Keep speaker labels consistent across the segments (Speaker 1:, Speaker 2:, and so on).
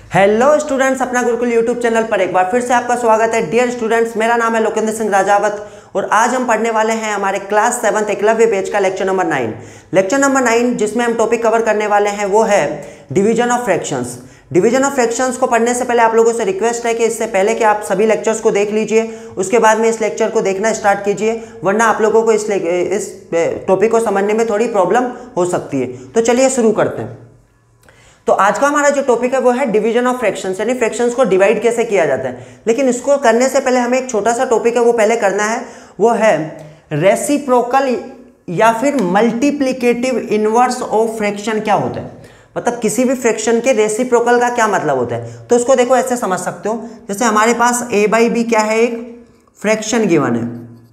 Speaker 1: Hello students, अपना Gurukul YouTube channel पर एक बार फिर से आपका स्वागत है। डियर स्टूडेंट्स, मेरा नाम है लोकेंद्र सिंह राजावत और आज हम पढ़ने वाले हैं हमारे क्लास 7th एकलव्य बैच का लेक्चर नंबर 9। लेक्चर नंबर 9 जिसमें हम टॉपिक कवर करने वाले हैं वो है division of fractions. Division of fractions को पढ़ने से पहले आप लोगों से रिक्वेस्ट है कि इससे पहले कि आप सभी लेक्चर्स को देख लीजिए, उसके बाद में इस लेक्चर को देखना स्टार्ट कीजिए, वरना आप लोगों को इस टॉपिक को समझने में थोड़ी प्रॉब्लम हो सकती है। तो चलिए शुरू करते हैं। तो आज का हमारा जो टॉपिक है वो है डिवीजन ऑफ फ्रैक्शंस, यानी फ्रैक्शंस को डिवाइड कैसे किया जाता है। लेकिन इसको करने से पहले हमें एक छोटा सा टॉपिक है वो पहले करना है, वो है रेसिप्रोकल या फिर मल्टीप्लिकेटिव इनवर्स ऑफ फ्रैक्शन क्या होता है। मतलब किसी भी फ्रैक्शन के रेसिप्रोकल का क्या मतलब होता है। तो उसको देखो ऐसे समझ सकते हो, जैसे हमारे पास a बाई बी क्या है, एक फ्रैक्शन गिवन है।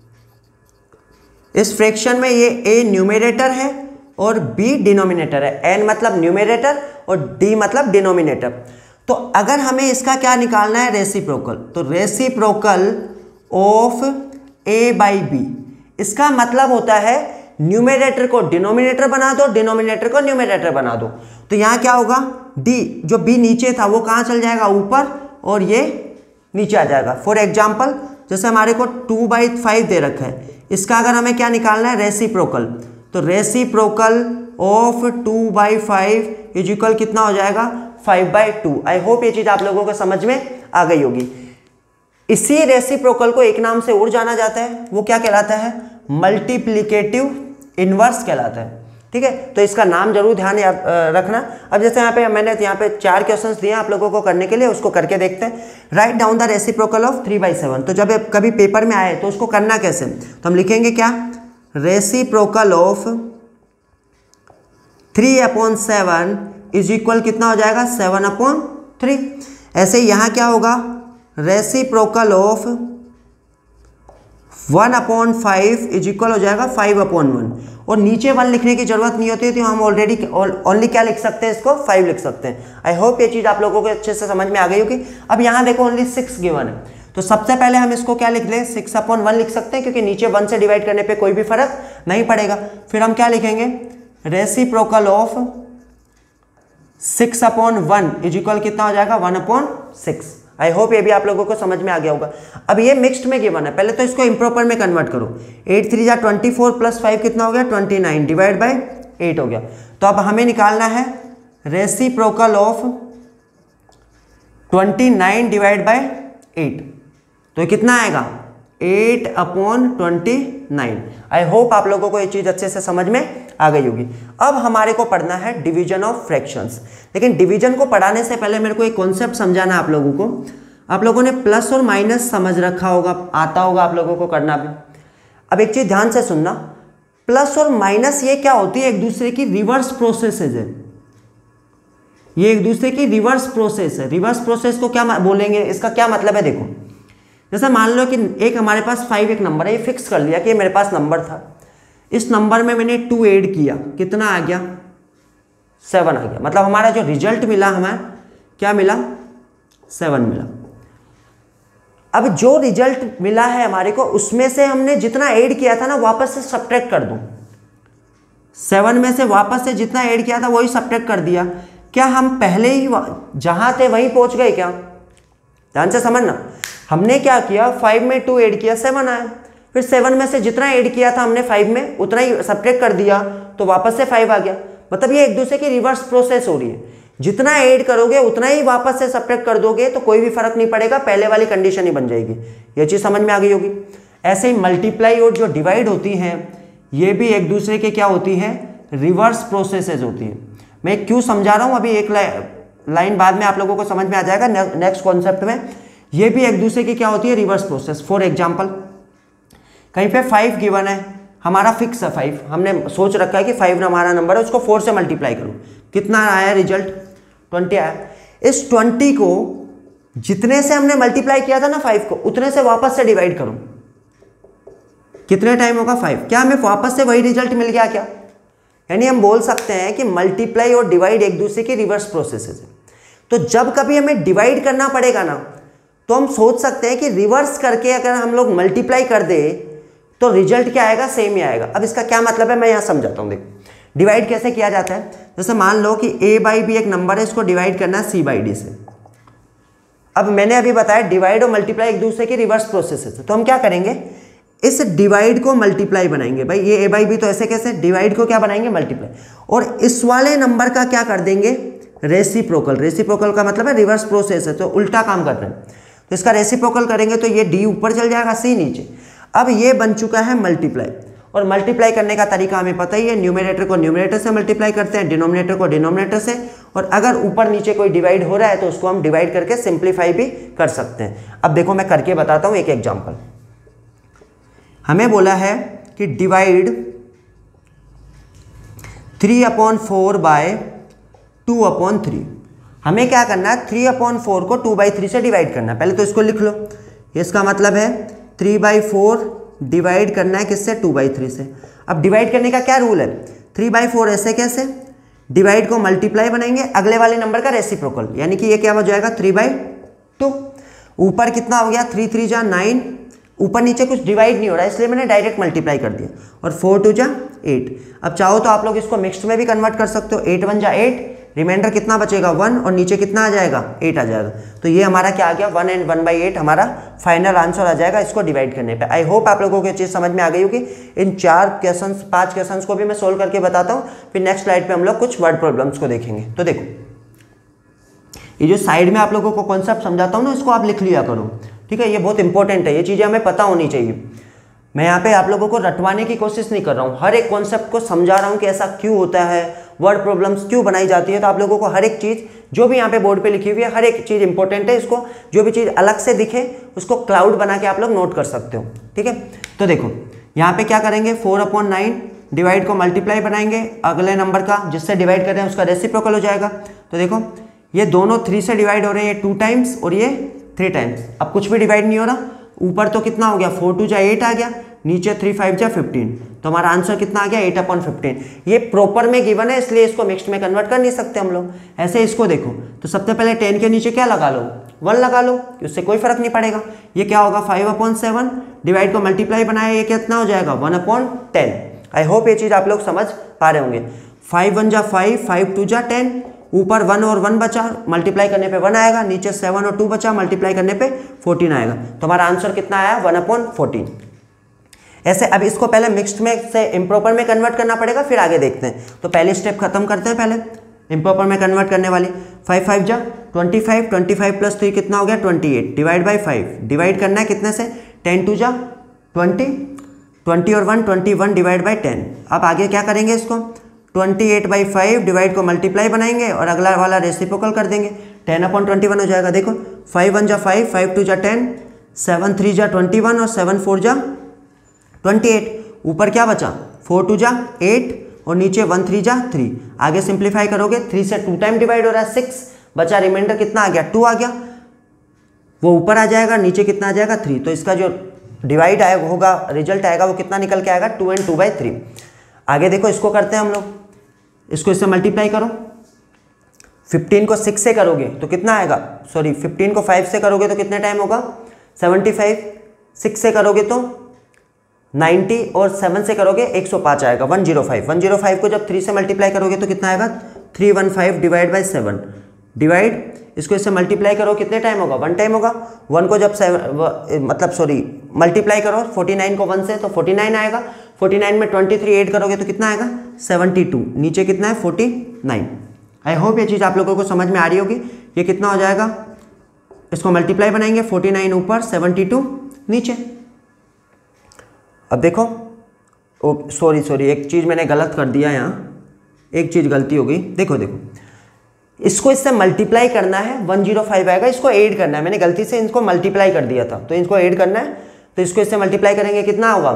Speaker 1: इस फ्रैक्शन में ये a न्यूमरेटर है और b डिनोमिनेटर है। n मतलब न्यूमरेटर और d मतलब डिनोमिनेटर। तो अगर हमें इसका क्या निकालना है, रेसिप्रोकल, तो reciprocal of a by B, इसका मतलब होता है न्यूमरेटर को डिनोमिनेटर बना दो, डिनोमिनेटर को न्यूमरेटर बना दो। तो यहाँ क्या होगा, d जो b नीचे था वो कहाँ चल जाएगा, ऊपर, और ये नीचे आ जाएगा। फॉर एग्जाम्पल जैसे हमारे को 2/5 दे रखा है, इसका अगर हमें क्या निकालना है, रेसिप्रोकल, तो रेसिप्रोकल ऑफ 2/5 इज इक्वल कितना हो जाएगा, 5/2। आई होप ये चीज आप लोगों को समझ में आ गई होगी। इसी रेसिप्रोकल को एक नाम से और जाना जाता है, वो क्या कहलाता है, मल्टीप्लिकेटिव इनवर्स कहलाता है। ठीक है, तो इसका नाम जरूर ध्यान रखना। अब जैसे यहाँ पे मैंने यहाँ पे 4 क्वेश्चंस दिए आप लोगों को करने के लिए, उसको करके देखते हैं। Write down the reciprocal of 3/7। तो जब कभी पेपर में आए तो उसको करना कैसे, तो हम लिखेंगे क्या, रेसिप्रोकल ऑफ 3/7 इज इक्वल कितना हो जाएगा, 7/3। ऐसे ही यहाँ क्या होगा, रेसिप्रोकल ऑफ 1/5 इज इक्वल हो जाएगा 5/1। और नीचे 1 लिखने की जरूरत नहीं होती है, तो हम ऑलरेडी ओनली क्या लिख सकते हैं, इसको 5 लिख सकते हैं। आई होप ये चीज आप लोगों को अच्छे से समझ में आ गई होगी। अब यहाँ देखो ओनली 6 गिवन है, तो सबसे पहले हम इसको क्या लिख लें, 6/1 लिख सकते हैं, क्योंकि नीचे 1 से डिवाइड करने पे कोई भी फर्क नहीं पड़ेगा। फिर हम क्या लिखेंगे, रेसिप्रोकल ऑफ 6/1 इज इक्वल कितना हो जाएगा, 1/6। आई होप ये भी आप लोगों को समझ में आ गया होगा। अब ये मिक्स्ड में गिवन है, पहले तो इसको इम्प्रॉपर में कन्वर्ट करो। 8 3 जा 24 प्लस 5 कितना हो गया, 29 डिवाइड बाय 8 हो गया। तो अब हमें निकालना है रेसिप्रोकल ऑफ 29 डिवाइड बाय 8, तो कितना आएगा, 8/29। आई होप आप लोगों को ये चीज अच्छे से समझ में आ गई होगी। अब हमारे को पढ़ना है डिवीजन ऑफ फ्रैक्शंस। लेकिन डिवीजन को पढ़ाने से पहले मेरे को एक कॉन्सेप्ट समझाना है आप लोगों को। आप लोगों ने प्लस और माइनस समझ रखा होगा, आता होगा आप लोगों को करना भी। अब एक चीज ध्यान से सुनना, प्लस और माइनस ये क्या होती है, एक दूसरे की रिवर्स प्रोसेसेस है। ये एक दूसरे की रिवर्स प्रोसेस है। रिवर्स प्रोसेस को क्या बोलेंगे, इसका क्या मतलब है, देखो जैसे मान लो कि एक हमारे पास 5 एक नंबर है, ये फिक्स कर लिया कि मेरे पास नंबर था, इस नंबर में मैंने 2 ऐड किया, कितना आ गया, 7 आ गया। मतलब हमारा जो रिजल्ट मिला, हमें क्या मिला, 7 मिला। अब जो रिजल्ट मिला है हमारे को, उसमें से हमने जितना ऐड किया था ना, वापस से सब्ट्रैक्ट कर दूं। 7 में से वापस से जितना ऐड किया था वही सब्ट्रैक्ट कर दिया। क्या हम पहले ही जहां थे वहीं पहुंच गए क्या, ध्यान से समझना। हमने क्या किया, 5 में 2 ऐड किया, 7 आया। फिर 7 में से जितना ऐड किया था हमने 5 में, उतना ही सब्ट्रैक्ट कर दिया, तो वापस से 5 आ गया। मतलब ये एक दूसरे की रिवर्स प्रोसेस हो रही है। जितना ऐड करोगे उतना ही वापस से सब्ट्रैक्ट कर दोगे, तो कोई भी फर्क नहीं पड़ेगा, पहले वाली कंडीशन ही बन जाएगी। ये चीज समझ में आ गई होगी। ऐसे ही मल्टीप्लाई और जो डिवाइड होती हैं, ये भी एक दूसरे के क्या होती है, रिवर्स प्रोसेसेस होती है। मैं क्यों समझा रहा हूं, अभी एक लाइन बाद में आप लोगों को समझ में आ जाएगा नेक्स्ट कॉन्सेप्ट में। ये भी एक दूसरे की क्या होती है, रिवर्स प्रोसेस। फॉर एग्जाम्पल कहीं पे 5 गिवन है, हमारा फिक्स है 5, हमने सोच रखा है कि 5 हमारा नंबर है, उसको 4 से मल्टीप्लाई करूं, कितना आया रिजल्ट, 20 आया। इस 20 को जितने से हमने मल्टीप्लाई किया था ना 5 को, उतने से वापस से डिवाइड करूं, कितने टाइम होगा, 5। क्या हमें वापस से वही रिजल्ट मिल गया क्या, यानी हम बोल सकते हैं कि मल्टीप्लाई और डिवाइड एक दूसरे की रिवर्स प्रोसेसेस है। तो जब कभी हमें डिवाइड करना पड़ेगा ना, तो हम सोच सकते हैं कि रिवर्स करके अगर हम लोग मल्टीप्लाई कर दे तो रिजल्ट क्या आएगा, सेम ही आएगा। अब इसका क्या मतलब है, मैं यहाँ समझाता हूँ। देखो डिवाइड कैसे किया जाता है, जैसे मान लो कि a बाई बी एक नंबर है, इसको डिवाइड करना है c बाई डी से। अब मैंने अभी बताया डिवाइड और मल्टीप्लाई एक दूसरे की रिवर्स प्रोसेस है, तो हम क्या करेंगे, इस डिवाइड को मल्टीप्लाई बनाएंगे। भाई ये ए बाई बी, तो ऐसे कैसे, डिवाइड को क्या बनाएंगे, मल्टीप्लाई, और इस वाले नंबर का क्या कर देंगे, रेसिप्रोकल। रेसिप्रोकल का मतलब है रिवर्स प्रोसेस है, तो उल्टा काम कर रहे हैं, तो इसका रेसिप्रोकल करेंगे तो ये डी ऊपर चल जाएगा, सी नीचे। अब ये बन चुका है मल्टीप्लाई, और मल्टीप्लाई करने का तरीका हमें पता ही है, न्यूमरेटर को न्यूमरेटर से मल्टीप्लाई करते हैं, डिनोमिनेटर को डिनोमिनेटर से, और अगर ऊपर नीचे कोई डिवाइड हो रहा है तो उसको हम डिवाइड करके सिंप्लीफाई भी कर सकते हैं। अब देखो मैं करके बताता हूँ एक एग्जाम्पल। हमें बोला है कि डिवाइड 3/4 बाय 2/3। हमें क्या करना है, 3/4 को 2/3 से डिवाइड करना है। पहले तो इसको लिख लो, इसका मतलब है 3/4 डिवाइड करना है किससे, 2/3 से। अब डिवाइड करने का क्या रूल है, 3/4 ऐसे कैसे, डिवाइड को मल्टीप्लाई बनाएंगे, अगले वाले नंबर का रेसिप्रोकल, यानी कि ये क्या हो जाएगा 3/2। ऊपर कितना हो गया, 3 3 जा 9, ऊपर नीचे कुछ डिवाइड नहीं हो रहा है इसलिए मैंने डायरेक्ट मल्टीप्लाई कर दिया, और 4 2 जा 8। अब चाहो तो आप लोग इसको मिक्स्ड में भी कन्वर्ट कर सकते हो, 8 1 जा 8, रिमाइंडर कितना बचेगा 1, और नीचे कितना आ जाएगा 8 आ जाएगा। तो ये हमारा क्या आ गया 1 and 1/8 हमारा फाइनल आंसर आ जाएगा इसको डिवाइड करने पे। आई होप आप लोगों को ये चीज़ समझ में आ गई होगी। इन 5 क्वेश्चंस को भी मैं सोल्व करके बताता हूँ, फिर नेक्स्ट स्लाइड पे हम लोग कुछ वर्ड प्रॉब्लम्स को देखेंगे। तो देखो ये जो साइड में आप लोगों को कॉन्सेप्ट समझाता हूँ ना, इसको आप लिख लिया करो, ठीक है, ये बहुत इंपॉर्टेंट है, ये चीज़ें हमें पता होनी चाहिए। मैं यहाँ पे आप लोगों को रटवाने की कोशिश नहीं कर रहा हूँ, हर एक कॉन्सेप्ट को समझा रहा हूँ कि ऐसा क्यों होता है, वर्ड प्रॉब्लम्स क्यों बनाई जाती है। तो आप लोगों को हर एक चीज़ जो भी यहाँ पे बोर्ड पे लिखी हुई है, हर एक चीज़ इंपॉर्टेंट है, इसको जो भी चीज़ अलग से दिखे उसको क्लाउड बना के आप लोग नोट कर सकते हो, ठीक है। तो देखो यहाँ पे क्या करेंगे, 4/9 डिवाइड को मल्टीप्लाई बनाएंगे, अगले नंबर का जिससे डिवाइड कर रहे हैं उसका रेसिप्रोकल हो जाएगा। तो देखो ये दोनों 3 से डिवाइड हो रहे हैं, ये 2 टाइम्स और ये 3 टाइम्स। अब कुछ भी डिवाइड नहीं हो रहा, ऊपर तो कितना हो गया 4 2 जा 8 आ गया, नीचे 3 5 जा 15, तो हमारा आंसर कितना आ गया 8/15। ये प्रॉपर में गिवन है इसलिए इसको मिक्स्ड में कन्वर्ट कर नहीं सकते हम लोग। ऐसे इसको देखो तो सबसे पहले 10 के नीचे क्या लगा लो, 1 लगा लो, उससे कोई फर्क नहीं पड़ेगा। ये क्या होगा 5/7, डिवाइड को मल्टीप्लाई बनाया, ये कितना हो जाएगा 1/10। आई होप ये चीज़ आप लोग समझ पा रहे होंगे। 5 1 जा 5, 5 2 जा 10, ऊपर 1 और 1 बचा, मल्टीप्लाई करने पे 1 आएगा, नीचे 7 और 2 बचा, मल्टीप्लाई करने पे 14 आएगा। तो हमारा आंसर कितना आया 1/14। ऐसे अब इसको पहले मिक्स्ड में से इम्प्रॉपर में कन्वर्ट करना पड़ेगा, फिर आगे देखते हैं। तो पहले स्टेप खत्म करते हैं, पहले इम्प्रॉपर में कन्वर्ट करने वाली। 5 5 जा 25, 25 प्लस 3 कितना हो गया 28, डिवाइड बाई 5, डिवाइड करना है कितने से 10 2 जा 20, 20 और 1 21 डिवाइड बाई 10। अब आगे क्या करेंगे, इसको 28/5 डिवाइड को मल्टीप्लाई बनाएंगे और अगला वाला रेसिप्रोकल कर देंगे, 10/21 हो जाएगा। देखो 5 1 जा 5, 5 2 जा 10, 7 3 जा 21 और 7 4 जा 28। ऊपर क्या बचा 4 2 जा 8 और नीचे 1 3 जा 3। आगे सिंप्लीफाई करोगे 3 से 2 टाइम डिवाइड हो रहा है 6 बचा, रिमाइंडर कितना आ गया 2 आ गया, वो ऊपर आ जाएगा, नीचे कितना आ जाएगा 3। तो इसका जो डिवाइड आएगा होगा, रिजल्ट आएगा वो कितना निकल के आएगा 2 and 2/3। आगे देखो इसको करते हैं हम लोग, इसको इससे मल्टीप्लाई करो, 15 को 6 से करोगे तो कितना आएगा, सॉरी 15 को 5 से करोगे तो कितने टाइम होगा 75, 6 से करोगे तो 90 और 7 से करोगे 105 आएगा 105। 105 को जब 3 से मल्टीप्लाई करोगे तो कितना आएगा 315 डिवाइड बाई 7, डिवाइड इसको इससे मल्टीप्लाई करो कितने टाइम होगा 1 टाइम होगा। 1 को जब मल्टीप्लाई करो 49 को 1 से तो 49 आएगा, 49 में 23 ऐड करोगे तो कितना आएगा 72, नीचे कितना है 49। आई होप ये चीज़ आप लोगों को समझ में आ रही होगी। ये कितना हो जाएगा, इसको मल्टीप्लाई बनाएंगे 49 ऊपर 72 नीचे। अब देखो ओ सॉरी एक चीज़ मैंने गलत कर दिया, यहाँ एक चीज़ गलती हो गई। देखो इसको इससे मल्टीप्लाई करना है 105 आएगा, इसको ऐड करना है, मैंने गलती से इनको मल्टीप्लाई कर दिया था तो इसको ऐड करना है। तो इसको इससे मल्टीप्लाई करेंगे कितना होगा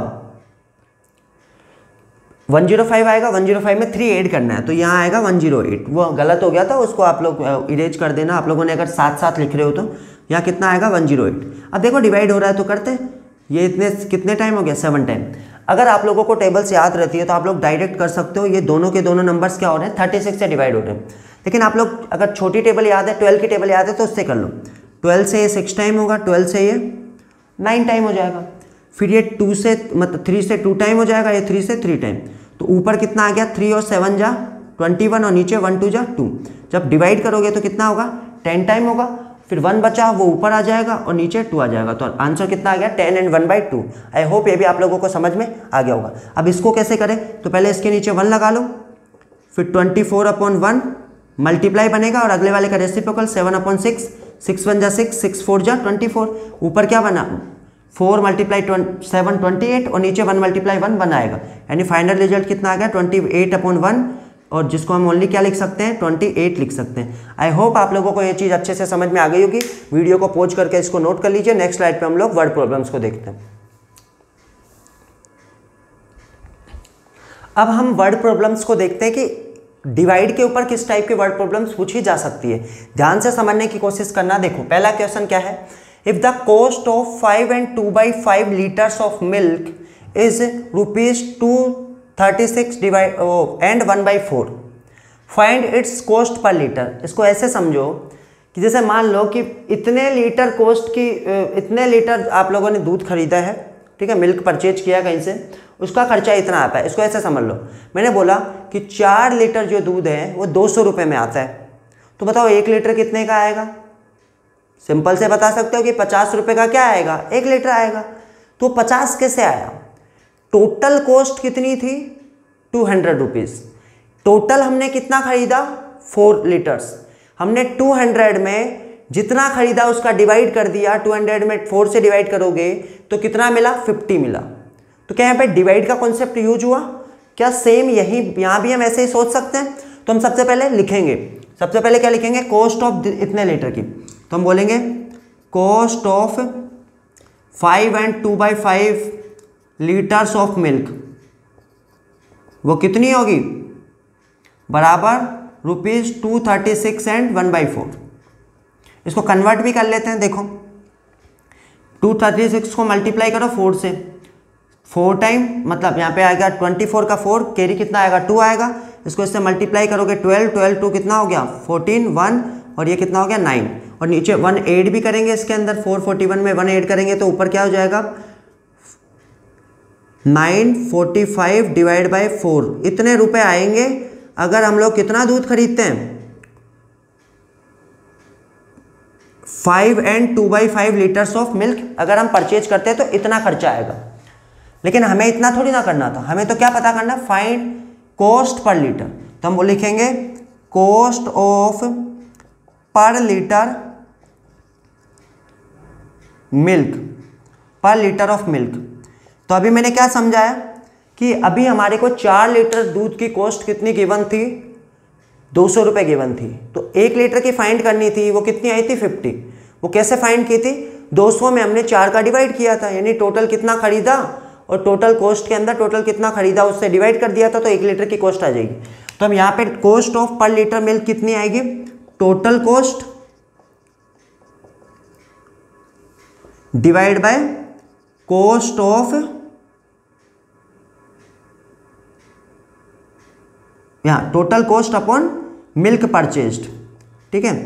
Speaker 1: 105 आएगा, 105 में 3 ऐड करना है तो यहाँ आएगा 108। वो गलत हो गया था, उसको आप लोग इरेज कर देना, आप लोगों ने अगर साथ साथ लिख रहे हो तो। यहाँ कितना आएगा 108। अब देखो डिवाइड हो रहा है तो करते, ये इतने कितने टाइम हो गया 7 टाइम। अगर आप लोगों को टेबल्स याद रहती है तो आप लोग डायरेक्ट कर सकते हो, ये दोनों के दोनों नंबर्स क्या हो रहे हैं 36 से डिवाइड हो रहे हैं। लेकिन आप लोग अगर छोटी टेबल याद है 12 की टेबल याद है तो उससे कर लो। 12 से ये 6 टाइम होगा, 12 से ये 9 टाइम हो जाएगा, फिर ये 2 से मतलब 3 से 2 टाइम हो जाएगा, ये 3 से 3 टाइम। तो ऊपर कितना आ गया 3 और 7 जा 21 और नीचे 1 2 जा 2। जब डिवाइड करोगे तो कितना होगा 10 टाइम होगा। फिर 1 बचा वो ऊपर आ जाएगा और नीचे 2 आ जाएगा। तो आंसर कितना आ गया 10 एंड 1/2। आई होप ये भी आप लोगों को समझ में आ गया होगा। अब इसको कैसे करें, तो पहले इसके नीचे 1 लगा लो, फिर 24/1 मल्टीप्लाई बनेगा और अगले वाले का रेसिप्रोकल 7/6, 6 1 जा 6, 6 4 जा 24। ऊपर क्या बना 4 × 7 28 और नीचे 1 × 1 1 आएगा, यानी फाइनल रिजल्ट कितना आ गया 28/1, और जिसको हम ओनली क्या लिख सकते हैं 28 लिख सकते हैं। आई होप आप लोगों को ये चीज़ अच्छे से समझ में आ गई होगी। वीडियो को पॉज करके इसको नोट कर लीजिए। नेक्स्ट स्लाइड पे हम लोग वर्ड प्रॉब्लम्स को देखते हैं। अब हम वर्ड प्रॉब्लम्स को देखते हैं कि डिवाइड के ऊपर किस टाइप के वर्ड प्रॉब्लम्स पूछी जा सकती है। ध्यान से समझने की कोशिश करना। देखो पहला क्वेश्चन क्या है, if the cost of 5 and 2/5 litres of milk is ₹236 and 1/4, find its cost per litre. इसको ऐसे समझो कि जैसे मान लो कि इतने लीटर कॉस्ट की, इतने लीटर आप लोगों ने दूध खरीदा है, ठीक है, मिल्क परचेज किया कहीं से, उसका खर्चा इतना आता है। इसको ऐसे समझ लो, मैंने बोला कि 4 लीटर जो दूध है वो 200 रुपये में आता है, तो बताओ 1 लीटर कितने का आएगा। सिंपल से बता सकते हो कि 50 रुपये का क्या आएगा, 1 लीटर आएगा। तो 50 कैसे आया, टोटल कॉस्ट कितनी थी 200 रुपीज़। टोटल हमने कितना खरीदा 4 लीटर्स, हमने 200 में जितना खरीदा उसका डिवाइड कर दिया, 200 में 4 से डिवाइड करोगे तो कितना मिला 50 मिला। तो क्या यहाँ पे डिवाइड का कॉन्सेप्ट यूज हुआ क्या, सेम यही यहाँ भी हम ऐसे ही सोच सकते हैं। तो हम सबसे पहले लिखेंगे, सबसे पहले क्या लिखेंगे, कॉस्ट ऑफ इतने लीटर की, तो हम बोलेंगे cost of 5 and 2/5 litres of milk, वो कितनी होगी, बराबर ₹236 and 1/4। इसको कन्वर्ट भी कर लेते हैं। देखो 236 को मल्टीप्लाई करो 4 से, 4 टाइम मतलब यहाँ पे आएगा 24 का 4, कैरी कितना आएगा 2 आएगा। इसको इससे मल्टीप्लाई करोगे 12 2 कितना हो गया 14 1, और ये कितना हो गया 9, और नीचे 1 ऐड भी करेंगे इसके अंदर, 441 में 1 ऐड करेंगे तो ऊपर क्या हो जाएगा 945 डिवाइड बाय 4। इतने रुपए आएंगे अगर हम लोग कितना दूध खरीदते हैं 5 and 2/5 लीटर्स ऑफ मिल्क अगर हम परचेज करते हैं तो इतना खर्चा आएगा। लेकिन हमें इतना थोड़ी ना करना था, हमें तो क्या पता करना, फाइंड कॉस्ट पर लीटर। तो हम वो लिखेंगे cost of per litre milk, per litre of milk. तो अभी मैंने क्या समझाया कि अभी हमारे को 4 लीटर दूध की कॉस्ट कितनी गिवन थी, 200 रुपये गिवन थी। तो 1 लीटर की फाइंड करनी थी, वो कितनी आई थी 50। वो कैसे फाइंड की थी, 200 में हमने 4 का डिवाइड किया था, यानी टोटल कितना खरीदा और टोटल कॉस्ट के अंदर टोटल कितना खरीदा उससे डिवाइड कर दिया था, तो 1 लीटर की कॉस्ट आ जाएगी। तो हम यहाँ पे cost of per litre milk कितनी आएगी, total cost divide by cost of, यहाँ total cost upon milk purchased, ठीक है,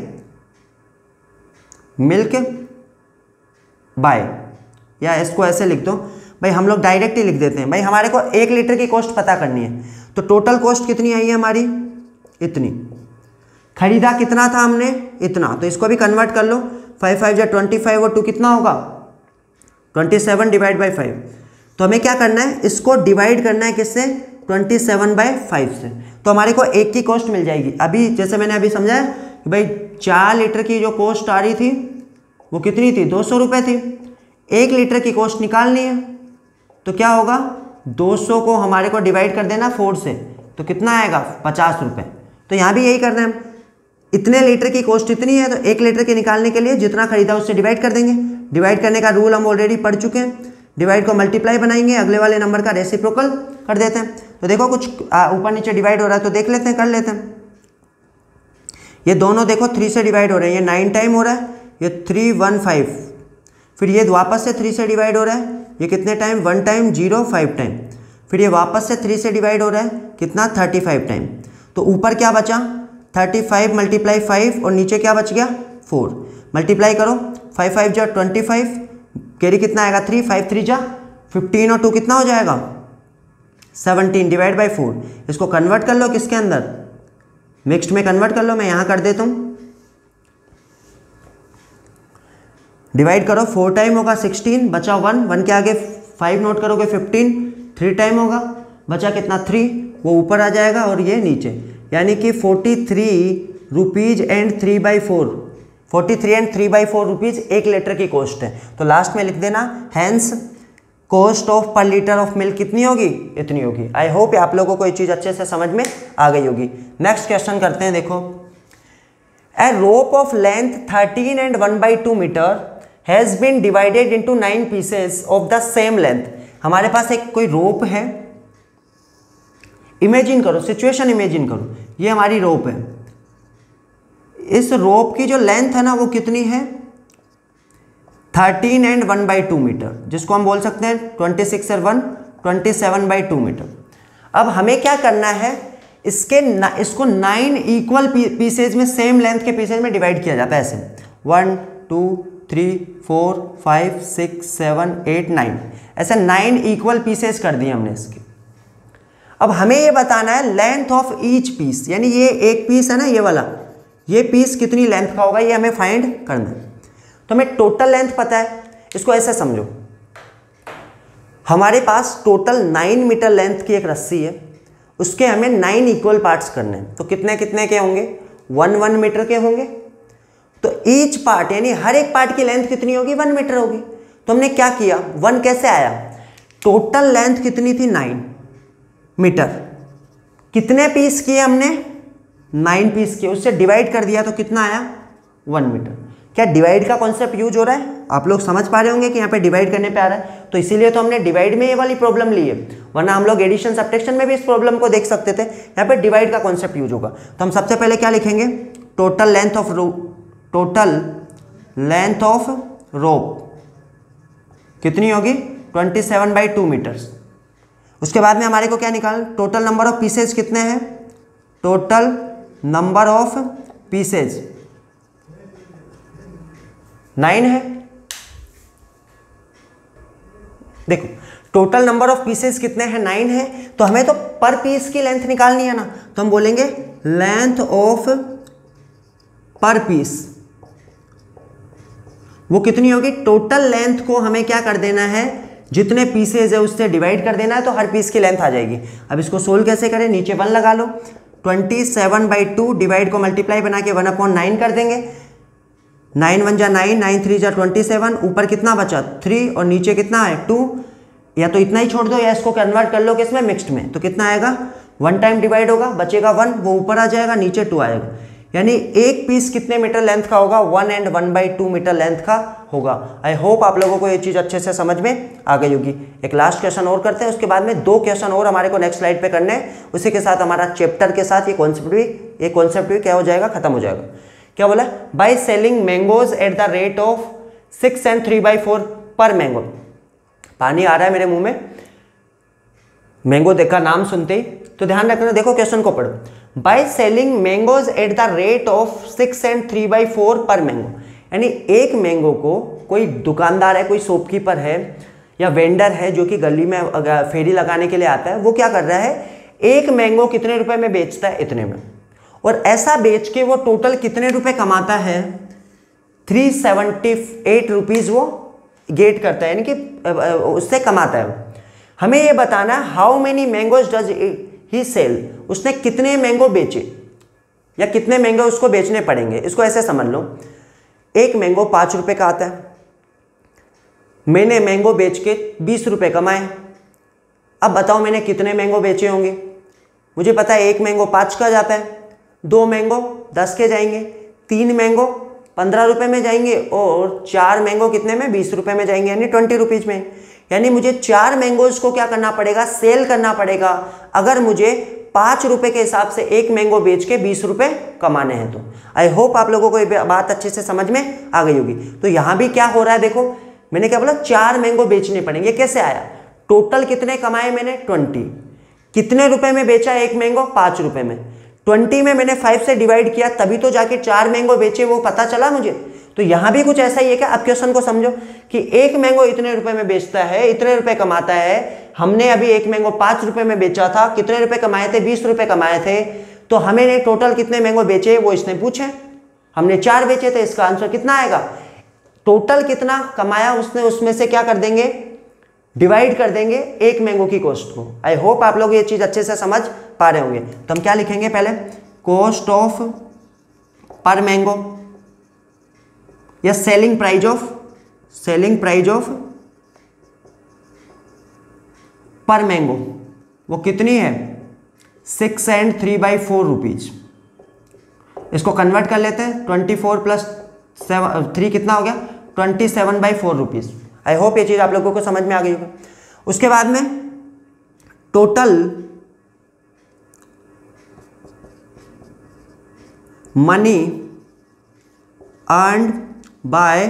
Speaker 1: मिल्क बाय, या इसको ऐसे लिख दो भाई, हम लोग डायरेक्ट ही लिख देते हैं भाई, हमारे को 1 लीटर की कॉस्ट पता करनी है। तो टोटल कॉस्ट कितनी आई है हमारी, इतनी, खरीदा कितना था हमने, इतना। तो इसको भी कन्वर्ट कर लो, 5 5 या 25 और 2 कितना होगा 27 डिवाइड बाई 5। तो हमें क्या करना है, इसको डिवाइड करना है किससे, 27/5 से। तो हमारे को 1 की कॉस्ट मिल जाएगी। अभी जैसे मैंने अभी समझाया कि भाई 4 लीटर की जो कॉस्ट आ रही थी वो कितनी थी, 200 रुपये थी। 1 लीटर की कॉस्ट निकालनी है, तो क्या होगा, 200 को हमारे को डिवाइड कर देना 4 से, तो कितना आएगा 50 रुपये। तो यहाँ भी यही करना है, इतने लीटर की कॉस्ट इतनी है, तो 1 लीटर के निकालने के लिए जितना खरीदा उससे डिवाइड कर देंगे। डिवाइड करने का रूल हम ऑलरेडी पढ़ चुके हैं, डिवाइड को मल्टीप्लाई बनाएंगे, अगले वाले नंबर का रेसिप्रोकल कर देते हैं। तो देखो कुछ ऊपर नीचे डिवाइड हो रहा है, तो देख लेते हैं, कर लेते हैं। ये दोनों देखो 3 से डिवाइड हो रहे हैं, ये 9 टाइम हो रहा है, ये 315, फिर ये वापस से 3 से डिवाइड हो रहा है, ये कितने टाइम, 1 टाइम, 0 5 टाइम, फिर ये वापस से 3 से डिवाइड हो रहा है, कितना 35 टाइम। तो ऊपर क्या बचा 35 × 5 और नीचे क्या बच गया 4। मल्टीप्लाई करो, 5 5 जा 25, कैरी कितना आएगा 3, 5 3 जा 15 और 2 कितना हो जाएगा 17 डिवाइड बाई 4। इसको कन्वर्ट कर लो किसके अंदर, मिक्स्ड में कन्वर्ट कर लो, मैं यहाँ कर देता हूँ। डिवाइड करो, 4 टाइम होगा 16, बचा 1, 1 के आगे 5 नोट करोगे 15, 3 टाइम होगा, बचा कितना 3, वो ऊपर आ जाएगा और ये नीचे, यानी कि 43 rupees and 3/4, 43 and 3/4 rupees 1 litre की कॉस्ट है। तो लास्ट में लिख देना hence cost of per litre of milk कितनी होगी, इतनी होगी। आई होप आप लोगों को ये चीज़ अच्छे से समझ में आ गई होगी। नेक्स्ट क्वेश्चन करते हैं, देखो a rope of length 13 and 1/2 metre has been divided into 9 pieces of the same length. हमारे पास एक कोई रोप है, इमेजिन करो, सिचुएशन इमेजिन करो, ये हमारी रोप है। इस रोप की जो लेंथ है ना वो कितनी है, 13 एंड 1/2 मीटर, जिसको हम बोल सकते हैं 26 और 1 27/2 मीटर। अब हमें क्या करना है, इसको 9 इक्वल पीसेज में, सेम लेंथ के पीसेज में डिवाइड किया जाता है ऐसे 1 2 3 4 5 6 7 8 9, ऐसे 9 इक्वल पीसेज कर दिए हमने इसके। अब हमें ये बताना है लेंथ ऑफ ईच पीस, यानी ये एक पीस है ना, ये वाला, ये पीस कितनी लेंथ का होगा, ये हमें फाइंड करना है। तो हमें टोटल लेंथ पता है, इसको ऐसे समझो, हमारे पास टोटल 9 मीटर लेंथ की एक रस्सी है, उसके हमें 9 इक्वल पार्ट्स करने हैं। तो कितने कितने के होंगे, 1 मीटर के होंगे। तो ईच पार्ट यानी हर एक पार्ट की लेंथ कितनी होगी, 1 मीटर होगी। तो हमने क्या किया, 1 कैसे आया, टोटल लेंथ कितनी थी 9 मीटर, कितने पीस किए हमने, 9 पीस किए, उससे डिवाइड कर दिया तो कितना आया, 1 मीटर। क्या डिवाइड का कॉन्सेप्ट यूज हो रहा है, आप लोग समझ पा रहे होंगे कि यहाँ पे डिवाइड करने पे आ रहा है, तो इसीलिए तो हमने डिवाइड में ये वाली प्रॉब्लम ली है, वरना हम लोग एडिशन सब्ट्रैक्शन में भी इस प्रॉब्लम को देख सकते थे। यहाँ पे डिवाइड का कॉन्सेप्ट यूज होगा। तो हम सबसे पहले क्या लिखेंगे, टोटल लेंथ ऑफ रोप कितनी होगी, 27/2 मीटर्स। उसके बाद में हमारे को क्या निकालना, टोटल नंबर ऑफ पीसेज कितने हैं, टोटल नंबर ऑफ पीसेज 9 है। देखो टोटल नंबर ऑफ पीसेस कितने हैं, 9 है। तो हमें तो पर पीस की लेंथ निकालनी है ना, तो हम बोलेंगे लेंथ ऑफ पर पीस वो कितनी होगी, टोटल लेंथ को हमें क्या कर देना है, जितने पीसेज है उससे डिवाइड कर देना है, तो हर पीस की लेंथ आ जाएगी। अब इसको सोल्व कैसे करें, नीचे 1 लगा लो, 27/2 डिवाइड को मल्टीप्लाई बना के 1/9 कर देंगे, 9 1 जा 9, 9 3 जा 27, ऊपर कितना बचा 3 और नीचे कितना है 2, या तो इतना ही छोड़ दो या इसको कन्वर्ट कर लो किसमें, मिक्स्ड में। तो कितना आएगा, 1 टाइम डिवाइड होगा, बचेगा 1, वो ऊपर आ जाएगा, नीचे 2 आएगा। यानी एक पीस कितने मीटर लेंथ का होगा, 1 एंड 1/2 मीटर लेंथ का होगा। आई होप आप लोगों को ये चीज़ अच्छे से समझ में आ गई होगी। एक लास्ट क्वेश्चन और करते हैं, उसके बाद में 2 क्वेश्चन और हमारे को नेक्स्ट स्लाइड पे करने हैं। उसी के साथ हमारा चैप्टर के साथ ये कॉन्सेप्ट भी क्या हो जाएगा, खत्म हो जाएगा। क्या बोला, by selling mangoes at the rate of 6 and 3/4 पर मैंगो। पानी आ रहा है मेरे मुंह में, मैंगो देखा नाम सुनते ही, तो ध्यान रखना, देखो क्वेश्चन को पढ़ो। By selling mangoes at the rate of 6 and 3/4 पर मैंगो, यानी एक मैंगो को कोई दुकानदार है, कोई शॉपकीपर है या वेंडर है जो कि गली में फेरी लगाने के लिए आता है, वो क्या कर रहा है, एक मैंगो कितने रुपए में बेचता है, इतने में, और ऐसा बेच के वो टोटल कितने रुपए कमाता है, 378 रुपीज़ वो गेट करता है, यानी कि उससे कमाता है। हमें ये बताना how many mangoes does he sell, उसने कितने मैंगो बेचे या कितने मैंगो उसको बेचने पड़ेंगे। इसको ऐसे समझ लो, एक मैंगो 5 रुपए का आता है, मैंने मैंगो बेच के 20 रुपए कमाए। अब बताओ मैंने कितने मैंगो बेचे होंगे, मुझे पता है एक मैंगो 5 का जाता है, 2 मैंगो 10 के जाएंगे, 3 मैंगो 15 रुपए में जाएंगे, और 4 मैंगो कितने में, 20 रुपए में जाएंगे, यानी 20 रुपीज़ में। यानी मुझे 4 मैंगोज को क्या करना पड़ेगा, सेल करना पड़ेगा, अगर मुझे 5 रुपए के हिसाब से एक मैंगो बेच के 20 रुपए कमाने हैं। तो आई होप आप लोगों को ये बात अच्छे से समझ में आ गई होगी। तो यहाँ भी क्या हो रहा है, देखो मैंने क्या बोला, 4 मैंगो बेचने पड़ेंगे। कैसे आया, टोटल कितने कमाए मैंने, 20, कितने रुपए में बेचा एक मैंगो, 5 रुपए में, 20 में मैंने 5 से डिवाइड किया, तभी तो जाके 4 मैंगो बेचे, वो पता चला मुझे। तो यहाँ भी कुछ ऐसा ही है क्या। अब क्वेश्चन को समझो कि एक मैंगो इतने रुपए में बेचता है, इतने रुपए कमाता है, हमने अभी एक मैंगो 5 रुपए में बेचा था, कितने रुपए कमाए थे, 20 रुपए कमाए थे। तो हमें टोटल कितने मैंगो बेचे वो इसने पूछे, हमने 4 बेचे थे, इसका आंसर कितना आएगा, टोटल कितना कमाया उसने, उसमें से क्या कर देंगे, डिवाइड कर देंगे एक मैंगो की कॉस्ट को। आई होप आप लोग ये चीज अच्छे से समझ पा रहे होंगे। तो हम क्या लिखेंगे, पहले कॉस्ट ऑफ पर मैंगो या selling price of per mango, वो कितनी है 6 and 3/4 रुपीज। इसको कन्वर्ट कर लेते हैं, 24 + 3 कितना हो गया 27/4 रुपीज। आई होप ये चीज आप लोगों को समझ में आ गई होगी। उसके बाद में total money earned by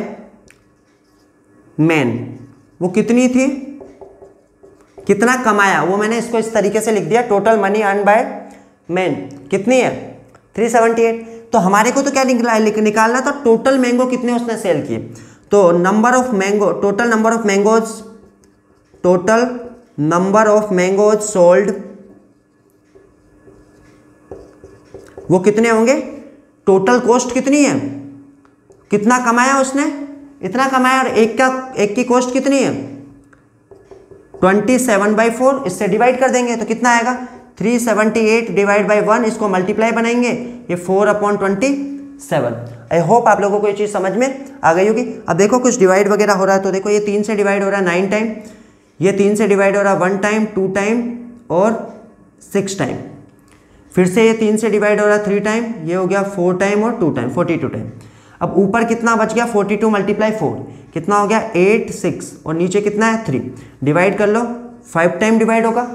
Speaker 1: man, वो कितनी थी, कितना कमाया, वो मैंने इसको इस तरीके से लिख दिया, total money earn by man कितनी है 378। तो हमारे को तो क्या निकालना था, टोटल मैंगो कितने उसने सेल किए। तो total number of mangoes sold, वो कितने होंगे, टोटल कॉस्ट कितनी है, कितना कमाया उसने, इतना कमाया, और एक की कॉस्ट कितनी है 27/4, इससे डिवाइड कर देंगे तो कितना आएगा 378 डिवाइड बाई 1, इसको मल्टीप्लाई बनाएंगे, ये 4/27। आई होप आप लोगों को ये चीज़ समझ में आ गई होगी। अब देखो कुछ डिवाइड वगैरह हो रहा है, तो देखो ये 3 से डिवाइड हो रहा है 9 टाइम, ये 3 से डिवाइड हो रहा है 1 टाइम, 2 टाइम और 6 टाइम, फिर से ये 3 से डिवाइड हो रहा है 3 टाइम, ये हो गया 4 टाइम और 2 टाइम, 42 टाइम। अब ऊपर कितना बच गया 42 × 4 कितना हो गया 8, 6 और नीचे कितना है 3, डिवाइड कर लो 5 टाइम डिवाइड होगा।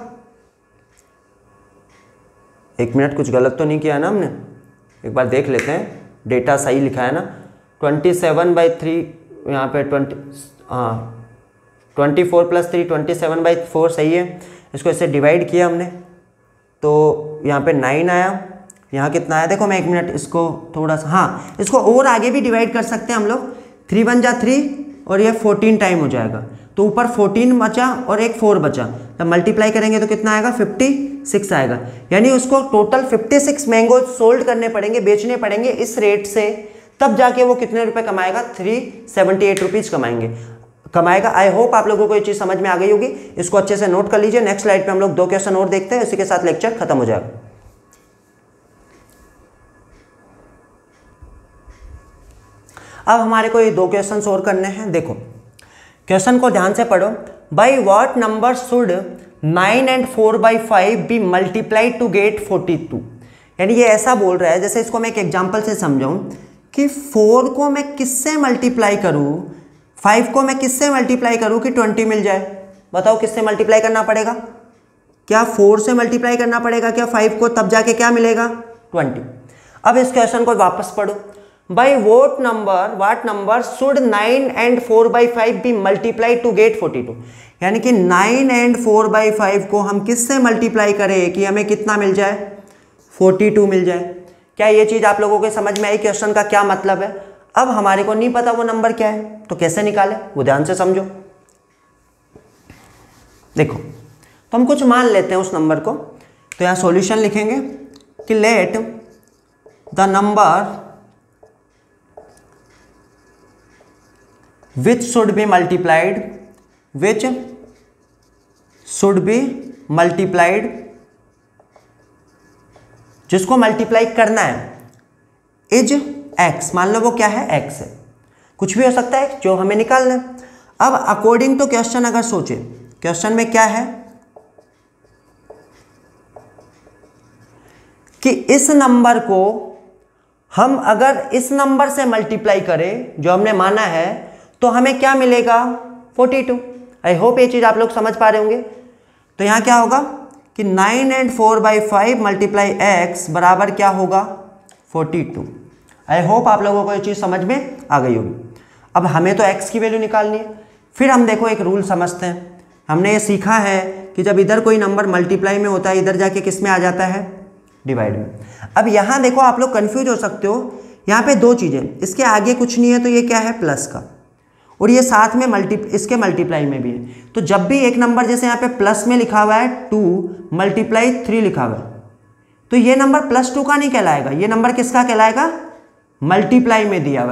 Speaker 1: एक मिनट, कुछ गलत तो नहीं किया ना हमने, एक बार देख लेते हैं, डेटा सही लिखा है ना, 27/3 यहाँ पे 24 + 3 27/4 सही है। इसको ऐसे डिवाइड किया हमने तो यहाँ पे 9 आया, यहाँ कितना आया देखो, मैं एक मिनट इसको थोड़ा सा, हाँ इसको और आगे भी डिवाइड कर सकते हैं हम लोग, 3 × 1 = 3 और ये 14 टाइम हो जाएगा, तो ऊपर 14 बचा और एक 4 बचा, तब मल्टीप्लाई करेंगे तो कितना आएगा 56 आएगा। यानी उसको टोटल 56 मैंगो सोल्ड करने पड़ेंगे, बेचने पड़ेंगे इस रेट से, तब जाके वो कितने रुपए कमाएगा 378 रुपीज़ कमाएगा। आई होप आप लोगों को ये चीज़ समझ में आ गई होगी। इसको अच्छे से नोट कर लीजिए। नेक्स्ट स्लाइड पे हम लोग 2 क्वेश्चन और देखते हैं, उसी के साथ लेक्चर खत्म हो जाएगा। अब हमारे को ये 2 क्वेश्चन और करने हैं। देखो क्वेश्चन को ध्यान से पढ़ो। By what number should 9 and 4/5 be multiply to get 42। यानी ये ऐसा बोल रहा है, जैसे इसको मैं एक एग्जांपल से समझाऊं कि 4 को मैं किससे मल्टीप्लाई करूं, 5 को मैं किससे मल्टीप्लाई करूं कि 20 मिल जाए। बताओ किससे मल्टीप्लाई करना पड़ेगा, क्या 4 से मल्टीप्लाई करना पड़ेगा क्या 5 को, तब जाके क्या मिलेगा 20। अब इस क्वेश्चन को वापस पढ़ो। By what number should 9 and 4/5 be multiply to get 42। यानी कि 9 and 4/5 को हम किससे मल्टीप्लाई करें कि हमें कितना मिल जाए 42 मिल जाए। क्या ये चीज आप लोगों के समझ में आई, क्वेश्चन का क्या मतलब है। अब हमारे को नहीं पता वो नंबर क्या है, तो कैसे निकाले वो ध्यान से समझो। देखो तो हम कुछ मान लेते हैं उस नंबर को, तो यहां सॉल्यूशन लिखेंगे कि let the number which should be multiplied, जिसको मल्टीप्लाई करना है, इज x। मान लो वो क्या है x है, कुछ भी हो सकता है जो हमें निकालना है। अब अकॉर्डिंग टू क्वेश्चन अगर सोचे, क्वेश्चन में क्या है कि इस नंबर को हम अगर इस नंबर से मल्टीप्लाई करें जो हमने माना है, तो हमें क्या मिलेगा 42। आई होप ये चीज आप लोग समझ पा रहे होंगे। तो यहां क्या होगा कि 9 and 4/5 मल्टीप्लाई x बराबर क्या होगा 42। आई होप आप लोगों को ये चीज समझ में आ गई होगी। अब हमें तो x की वैल्यू निकालनी है। फिर हम देखो एक रूल समझते हैं। हमने ये सीखा है कि जब इधर कोई नंबर मल्टीप्लाई में होता है, इधर जाके किस में आ जाता है डिवाइड में। अब यहां देखो आप लोग कंफ्यूज हो सकते हो, यहाँ पे 2 चीजें, इसके आगे कुछ नहीं है तो ये क्या है प्लस का, और ये साथ में इसके मल्टीप्लाई में भी है। तो जब भी एक नंबर जैसे यहाँ पे प्लस में लिखा हुआ है 2 × 3 लिखा हुआ है, तो ये नंबर +2 का नहीं कहलाएगा, ये नंबर किसका कहलाएगा मल्टीप्लाई में दिया हुआ है।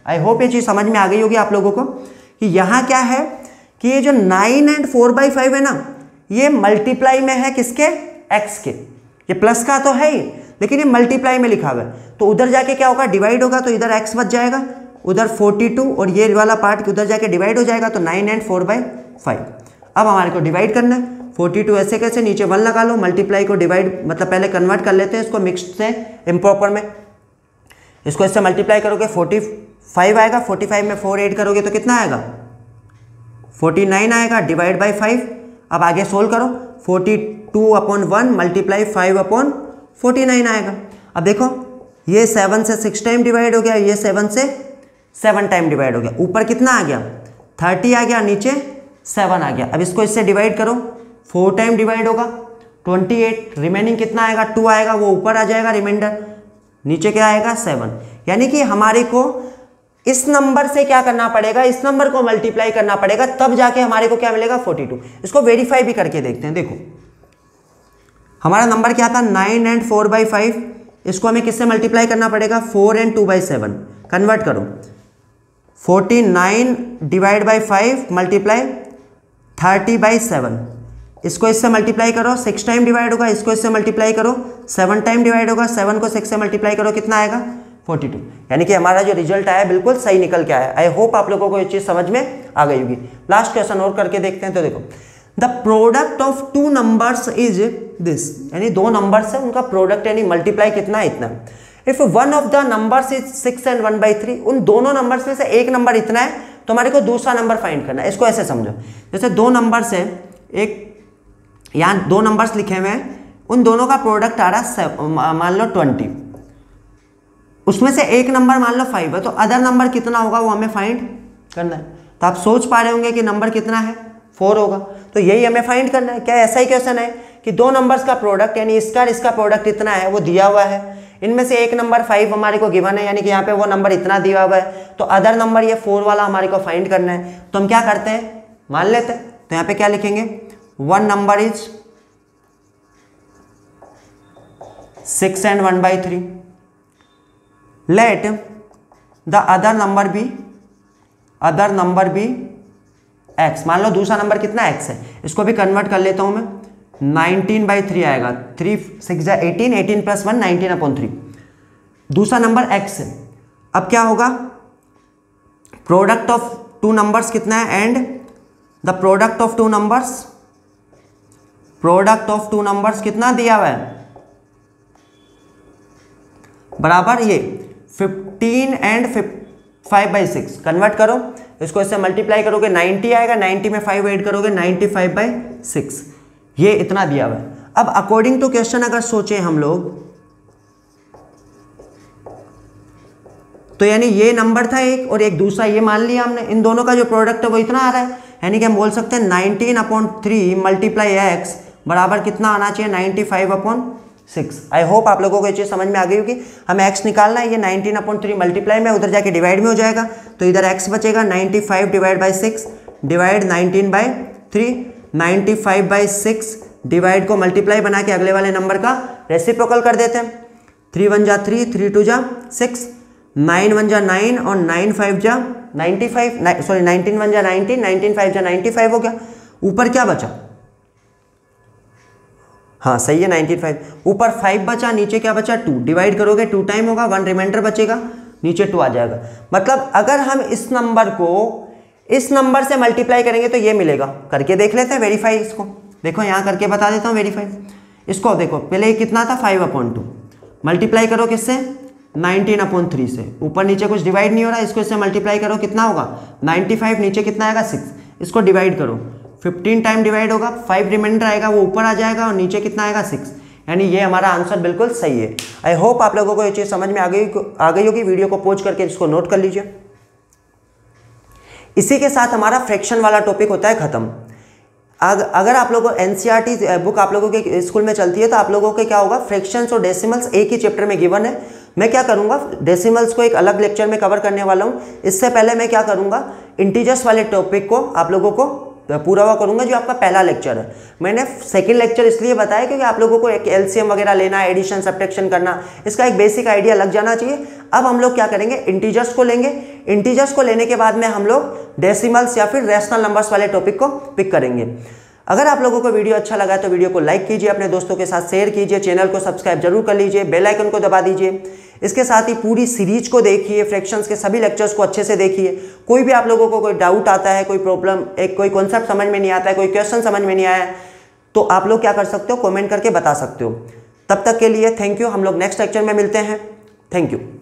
Speaker 1: आई होप ये चीज़ समझ में आ गई होगी आप लोगों को कि यहाँ क्या है कि ये जो 9 एंड 4/5 है ना, ये मल्टीप्लाई में है किसके, x के। ये प्लस का तो है ही, लेकिन ये मल्टीप्लाई में लिखा हुआ है, तो उधर जाके क्या होगा, डिवाइड होगा, तो इधर x बच जाएगा, उधर 42 और ये वाला पार्ट उधर जाके डिवाइड हो जाएगा, तो 9 एंड 4/5। अब हमारे को डिवाइड करना है, 42 ऐसे कैसे, नीचे 1 लगा लो, मल्टीप्लाई को डिवाइड मतलब पहले कन्वर्ट कर लेते हैं इसको मिक्स्ड से इम्प्रॉपर में। इसको इससे मल्टीप्लाई करोगे 45 आएगा, 45 में 4 ऐड करोगे तो कितना आएगा, 49 आएगा, डिवाइड बाई 5। अब आगे सोल्व करो, 42/1 मल्टीप्लाई 5/49 आएगा। अब देखो ये 7 से 6 टाइम डिवाइड हो गया, ये 7 से 7 टाइम डिवाइड हो गया, ऊपर कितना आ गया 30 आ गया, नीचे 7 आ गया। अब इसको इससे डिवाइड करो, 4 टाइम डिवाइड होगा 28, रिमेनिंग कितना आएगा 2 आएगा, वो ऊपर आ जाएगा रिमाइंडर, नीचे क्या आएगा 7। यानी कि हमारे को इस नंबर से क्या करना पड़ेगा, इस नंबर को मल्टीप्लाई करना पड़ेगा, तब जाके हमारे को क्या मिलेगा 42। इसको वेरीफाई भी करके देखते हैं। देखो हमारा नंबर क्या था 9 एंड 4/5, इसको हमें किससे मल्टीप्लाई करना पड़ेगा 4 एंड 2/7। कन्वर्ट करो, 49 डिवाइड बाई 5 मल्टीप्लाई 30/7। इसको इससे मल्टीप्लाई करो, 6 टाइम डिवाइड होगा, इसको इससे मल्टीप्लाई करो 7 टाइम डिवाइड होगा, 7 को 6 से मल्टीप्लाई करो कितना आएगा 42। यानी कि हमारा जो रिजल्ट आया बिल्कुल सही निकल के आया। आई होप आप लोगों को ये चीज़ समझ में आ गई होगी। लास्ट क्वेश्चन और करके देखते हैं। तो देखो the product of 2 numbers is this, यानी 2 नंबर्स है उनका प्रोडक्ट यानी मल्टीप्लाई कितना है इतना। If one of the numbers is 6 and 1/3, उन दोनों नंबर्स में से एक नंबर इतना है तो हमारे को दूसरा नंबर फाइंड करना है। इसको ऐसे समझो, जैसे 2 नंबर्स है, एक यहाँ 2 नंबर्स लिखे हुए हैं, उन दोनों का प्रोडक्ट आ रहा है मान लो 20, उसमें से एक नंबर मान लो 5 है, तो अदर नंबर कितना होगा वो हमें फाइंड करना है। तो आप सोच पा रहे होंगे कि नंबर कितना है 4 होगा, तो यही हमें फाइंड करना है। क्या ऐसा ही क्वेश्चन है कि 2 नंबर्स का प्रोडक्ट यानी इसका और इसका प्रोडक्ट इतना है, वो दिया हुआ है, इनमें से एक नंबर 5 हमारे को गिवन है, यानी कि यहाँ पे वो नंबर इतना दिया हुआ है, तो अदर नंबर ये 4 वाला हमारे को फाइंड करना है। तो हम क्या करते हैं, मान लेते हैं, तो यहाँ पे क्या लिखेंगे, 1 number is 6 and 1/3, let the other number be x। मान लो दूसरा नंबर कितना x है, इसको भी कन्वर्ट कर लेता हूं मैं, 19/3 आएगा, 3 6 18, 18 + 1 19/3। दूसरा नंबर x है। अब क्या होगा, प्रोडक्ट ऑफ 2 नंबर्स कितना है, and the product of 2 numbers कितना दिया हुआ है, बराबर ये 15 एंड 5/6। कन्वर्ट करो, इसको इससे मल्टीप्लाई करोगे 90 आएगा, 90 में 5 ऐड करोगे 95/6, ये इतना दिया हुआ है। अब अकॉर्डिंग टू क्वेश्चन अगर सोचें हम लोग, तो यानी ये नंबर था एक और एक दूसरा ये मान लिया हमने, इन दोनों का जो प्रोडक्ट है वो इतना आ रहा है, यानी कि हम बोल सकते हैं 19/3 मल्टीप्लाई x बराबर कितना आना चाहिए 95/6। आई होप आप लोगों को ये चीज़ समझ में आ गई होगी। हमें x निकालना है, ये 19/3 मल्टीप्लाई में उधर जाके डिवाइड में हो जाएगा, तो इधर x बचेगा 95 डिवाइड बाई 6 डिवाइड 19/3, 95/6 डिवाइड को मल्टीप्लाई बना के अगले वाले नंबर का रेसिप्रोकल कर देते हैं। 3 1 जा 3, 3 2 जा 6, 9 1 जा 9 और 9 5 जा 95, सॉरी 19 1 जा 19, 19 5 जा 95 हो गया। ऊपर क्या बचा, हाँ सही है 95, ऊपर 5 बचा, नीचे क्या बचा 2, डिवाइड करोगे 2 टाइम होगा, 1 रिमाइंडर बचेगा, नीचे 2 आ जाएगा। मतलब अगर हम इस नंबर को इस नंबर से मल्टीप्लाई करेंगे तो ये मिलेगा। करके देख लेते हैं वेरीफाई इसको। देखो यहाँ करके बता देता हूँ वेरीफाई। इसको देखो पहले ये कितना था 5/2, मल्टीप्लाई करो किससे 19/3 से, ऊपर नीचे कुछ डिवाइड नहीं हो रहा, इसको इससे मल्टीप्लाई करो कितना होगा 95, नीचे कितना आएगा 6, इसको डिवाइड करो 15 टाइम डिवाइड होगा, 5 रिमाइंडर आएगा वो ऊपर आ जाएगा और नीचे कितना आएगा 6, यानी ये हमारा आंसर बिल्कुल सही है। आई होप आप लोगों को ये चीज़ समझ में आ गई होगी। वीडियो को पॉज करके इसको नोट कर लीजिए। इसी के साथ हमारा फ्रैक्शन वाला टॉपिक होता है खत्म। अगर आप लोगों को एनसीईआरटी बुक आप लोगों के स्कूल में चलती है तो आप लोगों के क्या होगा, फ्रैक्शंस और डेसिमल्स एक ही चैप्टर में गिवन है। मैं क्या करूंगा, डेसिमल्स को एक अलग लेक्चर में कवर करने वाला हूं। इससे पहले मैं क्या करूंगा, इंटीजर्स वाले टॉपिक को आप लोगों को पूरा हुआ करूंगा, जो आपका पहला लेक्चर है। मैंने सेकंड लेक्चर इसलिए बताया क्योंकि आप लोगों को एक एलसीएम वगैरह लेना है, एडिशन सब्ट्रैक्शन करना, इसका एक बेसिक आइडिया लग जाना चाहिए। अब हम लोग क्या करेंगे, इंटीजर्स को लेंगे, इंटीजर्स को लेने के बाद में हम लोग डेसिमल्स या फिर रैशनल नंबर्स वाले टॉपिक को पिक करेंगे। अगर आप लोगों को वीडियो अच्छा लगा तो वीडियो को लाइक कीजिए, अपने दोस्तों के साथ शेयर कीजिए, चैनल को सब्सक्राइब जरूर कर लीजिए, बेल आइकन को दबा दीजिए। इसके साथ ही पूरी सीरीज को देखिए, फ्रैक्शंस के सभी लेक्चर्स को अच्छे से देखिए। कोई भी आप लोगों को कोई डाउट आता है, कोई प्रॉब्लम, कोई कॉन्सेप्ट समझ में नहीं आता है, कोई क्वेश्चन समझ में नहीं आया तो आप लोग क्या कर सकते हो, कमेंट करके बता सकते हो। तब तक के लिए थैंक यू। हम लोग नेक्स्ट लेक्चर में मिलते हैं। Thank you.